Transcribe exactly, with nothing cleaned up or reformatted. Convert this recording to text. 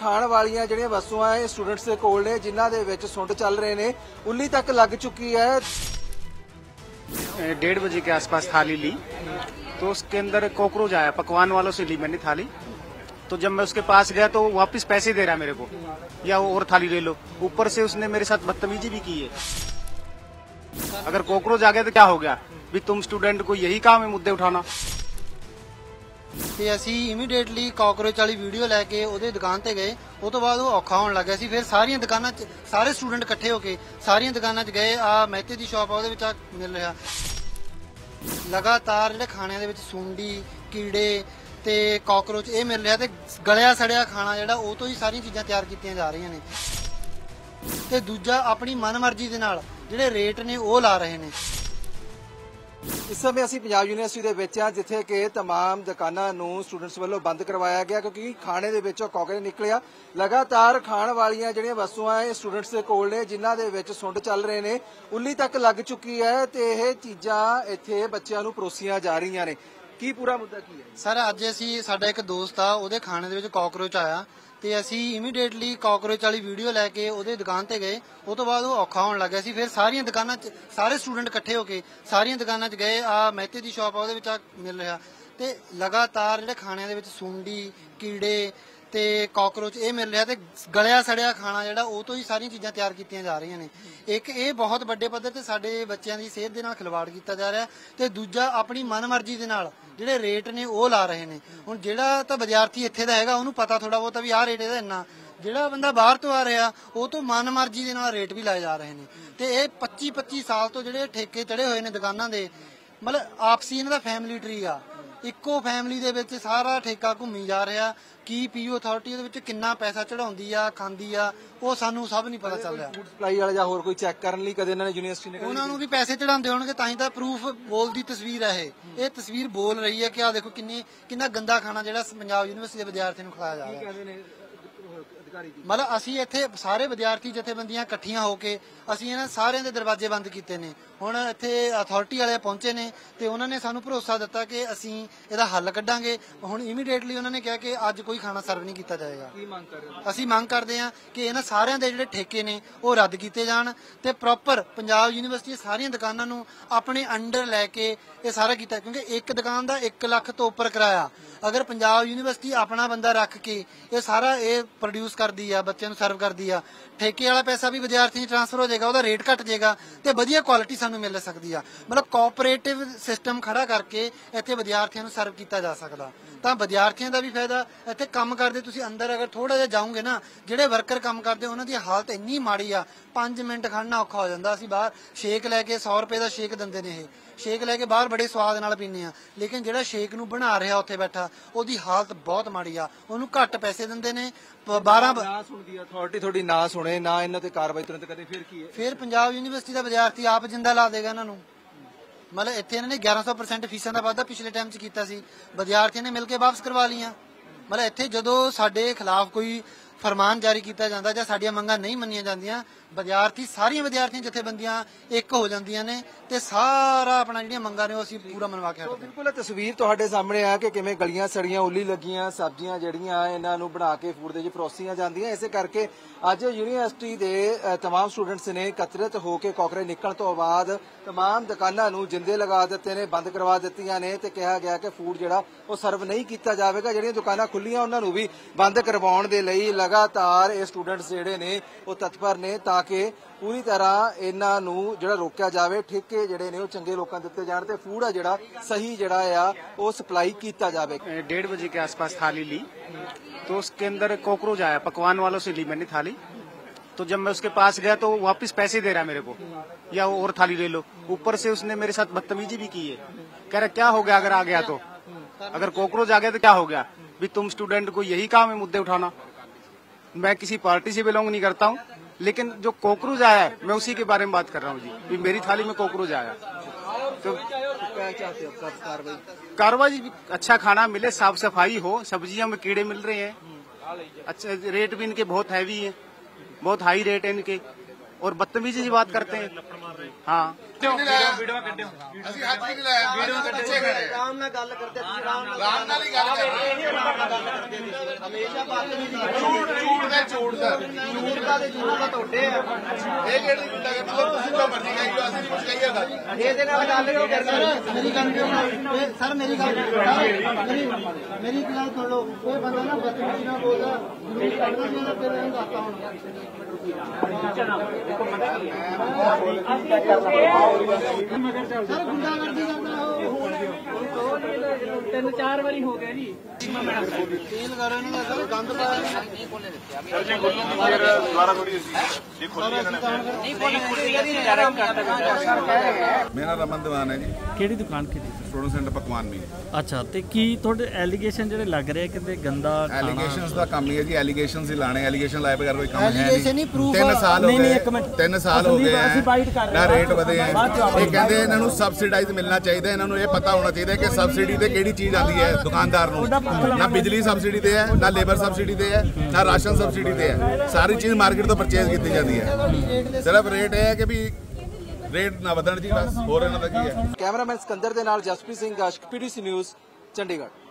खाण वालियां जिहड़ियां वस्तुआं है स्टूडेंट्स के कोल ने जिन्हां दे विच सुंड चल रहे ने उल्ली तक लग चुकी है। डेढ़ बजे के आसपास थाली ली तो उसके अंदर कॉकरोच आया। पकवान वालों से ली मैंने थाली, तो जब मैं उसके पास गया तो वापस पैसे दे रहा मेरे को, या और थाली ले लो। ऊपर से उसने मेरे साथ बदतमीजी भी की है। अगर कॉकरोच आ गया तो क्या हो गया? भी तुम स्टूडेंट को यही काम है मुद्दे उठाना। ਤੇ ਅਸੀਂ ਇਮੀਡੀਏਟਲੀ ਕਾਕਰੋਚ ਵਾਲੀ ਵੀਡੀਓ ਲੈ ਕੇ ਉਹਦੇ ਦੁਕਾਨ ਤੇ ਗਏ। ਉਹ ਤੋਂ ਬਾਅਦ ਉਹ ਔਖਾ ਹੋਣ ਲੱਗ ਗਿਆ ਸੀ। ਫਿਰ ਸਾਰੀਆਂ ਦੁਕਾਨਾਂ 'ਚ ਸਾਰੇ ਸਟੂਡੈਂਟ ਇਕੱਠੇ ਹੋ ਕੇ ਸਾਰੀਆਂ ਦੁਕਾਨਾਂ 'ਚ ਗਏ। ਆ ਮਹਿਤੇ ਦੀ ਸ਼ਾਪ ਆ, ਉਹਦੇ ਵਿੱਚ ਆ ਮਿਲ ਰਿਹਾ। ਲਗਾਤਾਰ ਜਿਹੜੇ ਖਾਣਿਆਂ ਦੇ ਵਿੱਚ ਸੁੰਡੀ, ਕੀੜੇ ਤੇ ਕਾਕਰੋਚ ਇਹ ਮਿਲ ਰਿਹਾ, ਤੇ ਗਲਿਆ ਸੜਿਆ ਖਾਣਾ ਜਿਹੜਾ ਉਹ ਤੋਂ ਹੀ ਸਾਰੀਆਂ ਚੀਜ਼ਾਂ ਤਿਆਰ ਕੀਤੀਆਂ ਜਾ ਰਹੀਆਂ ਨੇ। ਤੇ ਦੂਜਾ ਆਪਣੀ ਮਨਮਰਜ਼ੀ ਦੇ ਨਾਲ ਜਿਹੜੇ ਰੇਟ ਨੇ ਉਹ ਲਾ ਰਹੇ ਨੇ। इस समय असीं पंजाब यूनिवर्सिटी दे विच आ, जिथे कि तमाम दुकानां नूं स्टूडेंट्स वल्लों बंद करवाया गया क्योंकि खाने दे विचों कॉकरोच निकलिया। लगातार खाण वालियां जिहड़ियां वस्तुआं है स्टूडेंट्स दे कोल ने जिन्हां दे विच सुंड चल रहे ने उल्ली तक लग चुकी है, ते इह चीज़ां इत्थे बच्चिआं नूं परोसीआं जा रहीआं ने। की पूरा मुद्दा की है सर? अज असीं साडा एक दोस्त आ, ਉਹਦੇ ਖਾਣੇ ਦੇ ਵਿੱਚ ਕਾਕਰੋਚ ਆਇਆ ਤੇ ਅਸੀਂ ਇਮੀਡੀਏਟਲੀ ਕਾਕਰੋਚ ਵਾਲੀ ਵੀਡੀਓ ਲੈ ਕੇ ਉਹਦੇ ਦੁਕਾਨ ਤੇ ਗਏ। ਉਹ ਤੋਂ ਬਾਅਦ ਉਹ ਔਖਾ ਹੋਣ ਲੱਗ ਗਿਆ ਸੀ। ਫਿਰ ਸਾਰੀਆਂ ਦੁਕਾਨਾਂ 'ਚ ਸਾਰੇ ਸਟੂਡੈਂਟ ਇਕੱਠੇ ਹੋ ਕੇ ਸਾਰੀਆਂ ਦੁਕਾਨਾਂ 'ਚ ਗਏ। ਆ ਮਹਿਤੇ ਦੀ ਸ਼ਾਪ ਆ, ਉਹਦੇ ਵਿੱਚ ਆ ਮਿਲ ਰਿਹਾ। ਤੇ ਲਗਾਤਾਰ ਜਿਹੜੇ ਖਾਣਿਆਂ ਦੇ ਵਿੱਚ ਸੁੰਡੀ, ਕੀੜੇ ਤੇ ਕਾਕਰੋਚ ਇਹ ਮਿਲ ਰਿਹਾ, ਤੇ ਗਲਿਆ ਸੜਿਆ ਖਾਣਾ ਜਿਹੜਾ ਉਹ ਤੋਂ ਹੀ ਸਾਰੀਆਂ ਚੀਜ਼ਾਂ ਤਿਆਰ ਕੀਤੀਆਂ ਜਾ ਰਹੀਆਂ ਨੇ। ਇੱਕ ਇਹ ਬਹੁਤ ਵੱਡੇ ਪੱਧਰ ਤੇ ਸਾਡੇ ਬੱਚਿਆਂ ਦੀ ਸਿਹਤ ਦੇ ਨਾਲ ਖਿਲਵਾੜ ਕੀਤਾ ਜਾ ਰਿਹਾ, ਤੇ ਦੂਜਾ ਆਪਣੀ ਮਨਮਰਜ਼ੀ ਦੇ ਨਾਲ ਜਿਹੜੇ ਰੇਟ ਨੇ ਉਹ ਲਾ ਰਹੇ ਨੇ। ਹੁਣ ਜਿਹੜਾ ਤਾਂ ਵਿਦਿਆਰਥੀ ਇੱਥੇ ਦਾ ਹੈਗਾ ਉਹਨੂੰ ਪਤਾ ਥੋੜਾ ਬਹੁਤਾ ਵੀ ਆਹ ਰੇਟ ਇਹਦਾ ਇੰਨਾ, ਜਿਹੜਾ ਬੰਦਾ ਬਾਹਰ ਤੋਂ ਆ ਰਿਹਾ ਉਹ ਤੋਂ ਮਨਮਰਜ਼ੀ ਦੇ ਨਾਲ ਰੇਟ ਵੀ ਲਾਏ ਜਾ ਰਹੇ ਨੇ। ਤੇ ਇਹ ਪੱਚੀ ਪੱਚੀ ਸਾਲ ਤੋਂ ਜਿਹੜੇ ਠੇਕੇ ਚੜੇ ਹੋਏ ਨੇ ਦੁਕਾਨਾਂ ਦੇ, ਮਤਲਬ ਆਪਸੀ ਇਹਨਾਂ ਦਾ ਫੈਮਿਲੀ ਟਰੀ ਆ। ਇੱਕੋ ਫੈਮਿਲੀ ਦੇ ਵਿੱਚ ਸਾਰਾ ਠੇਕਾ ਘੁੰਮੀ ਜਾ ਰਿਹਾ। ਕੀ ਪੀਓ ਅਥਾਰਟੀ ਉਹਦੇ ਵਿੱਚ ਕਿੰਨਾ ਪੈਸਾ ਚੜਾਉਂਦੀ ਆ, ਖਾਂਦੀ ਆ, ਉਹ ਸਾਨੂੰ ਸਭ ਨਹੀਂ ਪਤਾ ਚੱਲ ਰਿਹਾ। ਫੂਡ ਸਪਲਾਈ ਵਾਲੇ ਜਾਂ ਹੋਰ ਕੋਈ ਚੈੱਕ ਕਰਨ ਲਈ ਕਦੇ ਇਹਨਾਂ ਨੇ ਯੂਨੀਵਰਸਿਟੀ ਨੇ ਉਹਨਾਂ ਨੂੰ ਵੀ ਪੈਸੇ ਚੜਾਉਂਦੇ ਹੋਣਗੇ, ਤਾਂ ਹੀ ਤਾਂ ਪ੍ਰੂਫ ਬੋਲਦੀ ਤਸਵੀਰ ਹੈ। ਇਹ ਇਹ ਤਸਵੀਰ ਬੋਲ ਰਹੀ ਹੈ ਕਿ ਆ ਦੇਖੋ ਕਿੰਨੀ ਕਿੰਨਾ ਗੰਦਾ ਖਾਣਾ ਜਿਹੜਾ ਪੰਜਾਬ ਯੂਨੀਵਰਸਿਟੀ ਦੇ ਵਿਦਿਆਰਥੀਆਂ ਨੂੰ ਖਿਲਾਇਆ ਜਾ ਰਿਹਾ। ਮਤਲਬ ਅਸੀਂ ਇੱਥੇ ਸਾਰੇ ਵਿਦਿਆਰਥੀ ਜਥੇਬੰਦੀਆਂ ਇਕੱਠੀਆਂ ਹੋ ਕੇ ਅਸੀਂ ਇਹਨਾਂ ਸਾਰਿਆਂ ਦੇ ਦਰਵਾਜ਼ੇ ਬੰਦ ਕੀਤੇ ਨੇ। ਹੁਣ ਇੱਥੇ ਅਥਾਰਟੀ ਵਾਲੇ ਪਹੁੰਚੇ ਨੇ ਤੇ ਉਹਨਾਂ ਨੇ ਸਾਨੂੰ ਭਰੋਸਾ ਦਿੱਤਾ ਕਿ ਅਸੀਂ ਇਹਦਾ ਹੱਲ ਕੱਢਾਂਗੇ। ਹੁਣ ਇਮੀਡੀਏਟਲੀ ਉਹਨਾਂ ਨੇ ਕਿਹਾ ਕਿ ਅੱਜ ਕੋਈ ਖਾਣਾ ਸਰਵ ਨਹੀਂ ਕੀਤਾ ਜਾਏਗਾ। ਕੀ ਮੰਗ ਕਰ ਰਹੇ ਹੋ? ਅਸੀਂ ਮੰਗ ਕਰਦੇ ਹਾਂ ਕਿ ਇਹਨਾਂ ਸਾਰਿਆਂ ਦੇ ਜਿਹੜੇ ਠੇਕੇ ਨੇ ਉਹ ਰੱਦ ਕੀਤੇ ਜਾਣ, ਤੇ ਪ੍ਰੋਪਰ ਪੰਜਾਬ ਯੂਨੀਵਰਸਿਟੀ ਸਾਰੀਆਂ ਦੁਕਾਨਾਂ ਨੂੰ ਆਪਣੇ ਅੰਡਰ ਲੈ ਕੇ ਇਹ ਸਾਰਾ ਕੀਤਾ। ਕਿਉਂਕਿ ਇੱਕ ਦੁਕਾਨ ਦਾ ਇੱਕ ਲੱਖ ਤੋਂ ਉੱਪਰ ਕਿਰਾਇਆ, ਅਗਰ ਪੰਜਾਬ ਯੂਨੀਵਰਸਿਟੀ ਆਪਣਾ ਬੰਦਾ ਰੱਖ ਕੇ ਇਹ ਸਾਰਾ ਇਹ ਪ੍ਰੋਡਿਊਸ ਕਰਦੀ ਆ, ਬੱਚਿਆਂ ਨੂੰ ਸਰਵ ਕਰਦੀ ਆ, ਠੇਕੇ ਵਾਲਾ ਪੈਸਾ ਵੀ ਵਿਦਿਆਰਥੀ 'ਚ ਟ੍ਰਾਂਸਫਰ ਹੋ ਜਾਏਗਾ, ਉਹਦਾ ਰੇਟ ਘਟ ਜਾਏਗਾ ਤੇ ਵਧੀਆ ਕੁਆਲਿਟੀ ਸਾਨੂੰ ਮਿਲ ਸਕਦੀ ਆ। ਮਤਲਬ ਕੋਆਪਰੇਟਿਵ ਸਿਸਟਮ ਖੜਾ ਕਰਕੇ ਇੱਥੇ ਵਿਦਿਆਰਥੀਆਂ ਨੂੰ ਸਰਵ ਕੀਤਾ ਜਾ ਸਕਦਾ, ਤਾਂ ਵਿਦਿਆਰਥੀਆਂ ਦਾ ਵੀ ਫਾਇਦਾ। ਇੱਥੇ ਕੰਮ ਕਰਦੇ ਤੁਸੀਂ ਅੰਦਰ ਅਗਰ ਥੋੜਾ ਜਿਹਾ ਜਾਓਗੇ ਨਾ, ਜਿਹੜੇ ਵਰਕਰ ਕੰਮ ਕਰਦੇ ਉਹਨਾਂ ਦੀ ਹਾਲਤ ਇੰਨੀ ਮਾੜੀ ਆ, ਪੰਜ ਮਿੰਟ ਖੜਨਾ ਔਖਾ ਹੋ ਜਾਂਦਾ। ਅਸੀਂ ਬਾਹਰ ਸ਼ੇਕ ਲੈ ਕੇ ਸੌ ਰੁਪਏ ਦਾ ਸ਼ੇਕ ਦਿੰਦੇ ਨੇ, ਇਹ ਸ਼ੇਕ ਲੈ ਕੇ ਬਾਹਰ ਬੜੇ ਸਵਾਦ ਨਾਲ ਪੀਂਦੇ ਆ, ਲੇਕਿਨ ਜਿਹੜਾ ਸ਼ੇਕ ਨੂੰ ਬਣਾ ਰਿਹਾ ਉੱਥੇ ਬੈਠਾ ਉਹਦੀ ਹਾਲਤ ਬਹੁਤ ਮਾੜੀ ਆ। ਉਹਨੂੰ ਘੱਟ ਪੈਸੇ ਦਿੰਦੇ ਨੇ। ਬਾਰਾਂ ਨਾ ਸੁਣਦੀ ਅਥਾਰਟੀ ਤੁਹਾਡੀ ਨਾ ਸੁਣੇ ਨਾ ਇਹਨਾਂ ਤੇ ਕਾਰਵਾਈ ਤੁਰੰਤ ਕਰੇ, ਫਿਰ ਕੀ ਹੈ? ਫਿਰ ਪੰਜਾਬ ਯੂਨੀਵਰਸਿਟੀ ਦਾ ਵਿਦਿਆਰਥੀ ਆਪ ਜਿੰਦਾ ਲਾ ਦੇਗਾ ਇਹਨਾਂ ਨੂੰ। ਮਤਲਬ ਇੱਥੇ ਇਹਨਾਂ ਨੇ ਗਿਆਰਾਂ ਸੌ ਪਰਸੈਂਟ ਫੀਸਾਂ ਦਾ ਵਾਧਾ ਪਿਛਲੇ ਟਾਈਮ 'ਚ ਕੀਤਾ ਸੀ, ਵਿਦਿਆਰਥੀਆਂ ਨੇ ਮਿਲ ਕੇ ਵਾਪਸ ਕਰਵਾ ਲਈਆਂ। ਮਤਲਬ ਇੱਥੇ ਜਦੋਂ ਸਾਡੇ ਖਿਲਾਫ ਕੋਈ ਫਰਮਾਨ ਜਾਰੀ ਕੀਤਾ ਜਾਂਦਾ ਜਾਂ ਸਾਡੀਆਂ ਮੰਗਾਂ ਨਹੀਂ ਮੰਨੀਆਂ ਜਾਂਦੀਆਂ, ਵਿਦਿਆਰਥੀ ਸਾਰੀਆਂ ਵਿਦਿਆਰਥੀਆਂ ਜਥੇਬੰਦੀਆਂ ਇੱਕ ਹੋ ਜਾਂਦੀਆਂ ਨੇ ਤੇ ਸਾਰਾ ਆਪਣਾ ਜਿਹੜੀਆਂ ਮੰਗਾਂ ਨੇ ਉਹ ਅਸੀਂ ਪੂਰਾ ਮਨਵਾ ਕੇ ਹਟਦੇ। ਬਿਲਕੁਲ ਤਸਵੀਰ ਤੁਹਾਡੇ ਸਾਹਮਣੇ ਆ ਕਿ ਕਿਵੇਂ ਗਲੀਆਂ ਸੜੀਆਂ, ਉੱਲੀ ਲੱਗੀਆਂ ਸਬਜ਼ੀਆਂ ਜਿਹੜੀਆਂ ਇਹਨਾਂ ਨੂੰ ਬਣਾ ਕੇ ਫੂਡ ਦੇ ਵਿੱਚ ਪਰੋਸੀਆਂ ਜਾਂਦੀਆਂ। ਇਸੇ ਕਰਕੇ ਅੱਜ ਯੂਨੀਵਰਸਿਟੀ ਦੇ तमाम ਸਟੂਡੈਂਟਸ ਨੇ ਇਕੱਤਰਿਤ ਹੋ ਕੇ ਕਾਕਰੋਚ ਨਿਕਲਣ ਤੋਂ ਬਾਅਦ तमाम ਦੁਕਾਨਾਂ ਨੂੰ ਜਿੰਦੇ ਲਗਾ ਦਿੱਤੇ ਨੇ, ਬੰਦ ਕਰਵਾ ਦਿੱਤੀਆਂ ਨੇ ਤੇ ਕਿਹਾ ਗਿਆ ਕਿ ਫੂਡ ਜਿਹੜਾ ਉਹ ਸਰਵ ਨਹੀਂ ਕੀਤਾ ਜਾਵੇਗਾ। ਜਿਹੜੀਆਂ ਦੁਕਾਨਾਂ ਖੁੱਲੀਆਂ ਉਹਨਾਂ ਨੂੰ ਵੀ ਬੰਦ ਕਰਵਾਉਣ ਦੇ ਲਈ ਲਗਾਤਾਰ ਇਹ ਸਟੂਡੈਂਟਸ ਜਿਹੜੇ ਨੇ ਉਹ ਤਤਪਰ ਨੇ ਤਾਂ ਕਿ ਪੂਰੀ ਤਰ੍ਹਾਂ ਇਹਨਾਂ ਨੂੰ ਜਿਹੜਾ ਰੋਕਿਆ ਜਾਵੇ, ਠੇਕੇ ਜਿਹੜੇ ਨੇ ਉਹ ਚੰਗੇ ਲੋਕਾਂ ਦਿੱਤੇ ਜਾਣ ਤੇ ਫੂਡ ਆ ਜਿਹੜਾ ਸਹੀ ਜਿਹੜਾ ਆ ਉਹ ਸਪਲਾਈ ਕੀਤਾ ਜਾਵੇ। डेढ़ बजे के आसपास थाली ली तो उसके अंदर कॉकरोच आया। पकवान वालों से ली मैंने थाली, तो जब मैं उसके पास गया तो वापस पैसे दे रहा मेरे को, या और थाली ले लो। ऊपर से उसने मेरे साथ बदतमीजी भी की है। कह रहा क्या हो गया अगर आ गया तो, अगर कॉकरोच आ गया तो क्या हो गया? भी तुम स्टूडेंट को यही काम है मुद्दे उठाना। मैं किसी पार्टी से बिलोंग नहीं करता हूँ, लेकिन जो कॉकरोच आया है मैं उसी के बारे में बात कर रहा हूँ जी। भी मेरी थाली में कॉकरोच आया तो क्या चाहते हो कार्रवाई? कार्रवाई अच्छा खाना मिले, साफ सफाई हो, सब्जियों में कीड़े मिल रहे हैं, अच्छा रेट भी इनके बहुत हैवी है, बहुत हाई रेट है इनके, और बदतमीजी की बात करते हैं। हाँ हमेशा ਮੈਂ ਝੂਠ ਦਾ ਝੂਠ ਦਾ ਤੇ ਝੂਠ ਦਾ ਤੁਹਾਡੇ ਆ ਇਹ ਕਿਹੜੀ ਗੁੰਡਾ ਕਰ ਮਤਲਬ ਤੁਸੀਂ ਜੋ ਮਰਜ਼ੀ ਕਹੀ ਜਾਓ, ਅਸੀਂ ਨਹੀਂ ਕੁਝ ਕਹੀਏਗਾ ਇਹਦੇ ਨਾਲ ਗੱਲ ਕਿਉਂ ਕਰਨੀ? ਮੇਰੀ ਗੱਲ ਕਿਉਂ ਸਰ ਮੇਰੀ ਗੱਲ ਮੇਰੀ ਮੇਰੀ ਇੱਕ ਗੱਲ ਸੁਣ ਲਓ। ਕੋਈ ਬੰਦਾ ਨਾ ਬਦਤਮੀਜ਼ੀ ਨਾਲ ਬੋਲਦਾ ਜ਼ਰੂਰ ਕਰਦਾ ਸੀ ਨਾ, ਫਿਰ ਇਹਨੂੰ ਦੱਸਤਾ ਹੁਣ ਸਰ ਗੁੰਡਾਗਰਦੀ ਕਰਦਾ ਉਹ ਤਿੰਨ ਚਾਰ ਵਾਰੀ ਹੋ ਗਿਆ ਜੀ। ਤੇਲ ਕਰੋ ਇਹਨਾਂ ਦਾ ਸਰ ਗੰਦ ਪਾਇਆ ਫਿਰ ਦੁਬਾਰਾ ਥੋੜੀ ਸੀ ਇਹ ਖੋਲੀ ਇਹਨਾਂ ਨੇ। ਮੇਰਾ ਰਮਨ ਦੀਵਾਨ ਹੈ ਜੀ, ਕਿਹੜੀ ਦੁਕਾਨ ਕਿਹਦੀ? ਸਟੂਡੈਂਟ ਸੈਂਟਰ ਪਕਵਾਨ ਵੀ। ਅੱਛਾ, ਤੇ ਕੀ ਤੁਹਾਡੇ ਐਲੀਗੇਸ਼ਨ ਜਿਹੜੇ ਲੱਗ ਰਹੇ ਕਿਤੇ ਗੰਦਾ ਐਲੀਗੇਸ਼ਨਸ ਦਾ ਕੰਮ ਹੀ ਹੈ ਜੀ, ਐਲੀਗੇਸ਼ਨਸ ਹੀ ਲਾਣੇ, ਐਲੀਗੇਸ਼ਨ ਲਾਏ ਬਗੈਰ ਕੋਈ ਕੰਮ ਹੈ Allegation ਨਹੀਂ। ਹੀ proof ਤਿੰਨ ਸਾਲ ਹੋ ਨਹੀਂ, ਨਹੀਂ, ਗਏ ਇੱਕ ਮਿੰਟ। ਤਿੰਨ ਸਾਲ ਹੋ ਗਏ ਅਸੀਂ ਬਾਈਟ ਕਰ ਰਹੇ ਨਾ ਹਾਂ। ਰੇਟ ਵਧੇ ਹੈ। ਬਾਅਦ ਚੋਂ ਇਹ ਕਹਿੰਦੇ ਇਹਨਾਂ ਨੂੰ ਸਬਸਿਡਾਈਜ਼ ਮਿਲਣਾ ਚਾਹੀਦਾ, ਇਹਨਾਂ ਨੂੰ ਇਹ ਪਤਾ ਹੋਣਾ ਚਾਹੀਦਾ ਕਿ ਸਬਸਿਡੀ ਤੇ ਕਿਹੜੀ ਚੀਜ਼ ਆਉਂਦੀ ਹੈ ਦੁਕਾਨਦਾਰ ਨੂੰ। ਨਾ ਬਿਜਲੀ ਸਬਸਿਡੀ ਤੇ ਹੈ, ਨਾ ਲੇਬਰ ਸਬਸਿਡੀ ਤੇ ਹੈ, ਨਾ ਰਾਸ਼ਨ ਸਬਸਿਡੀ ਤੇ ਹੈ। ਸਾਰੀ ਚੀਜ਼ ਮਾਰਕੀਟ ਤੋਂ ਪਰਚੇਜ਼ ਕੀਤੀ ਜਾਂਦੀ ਹੈ। ਸਿਰਫ ਰੇਟ ਇਹ ਹੈ ਕਿ ਵੀ ਰੇਟ ਨਾ ਵਧਣ ਜੀ, ਬਸ ਹੋਰ ਇਹਨਾਂ ਦਾ ਕੀ ਹੈ। ਕੈਮਰਾਮੈਨ ਸਿਕੰਦਰ ਦੇ ਨਾਲ ਜਸਪ੍ਰੀਤ ਸਿੰਘ ਗਾਸ਼ਕ, ਪੀਡੀਸੀ ਨਿਊਜ਼, ਚੰਡੀਗੜ੍ਹ।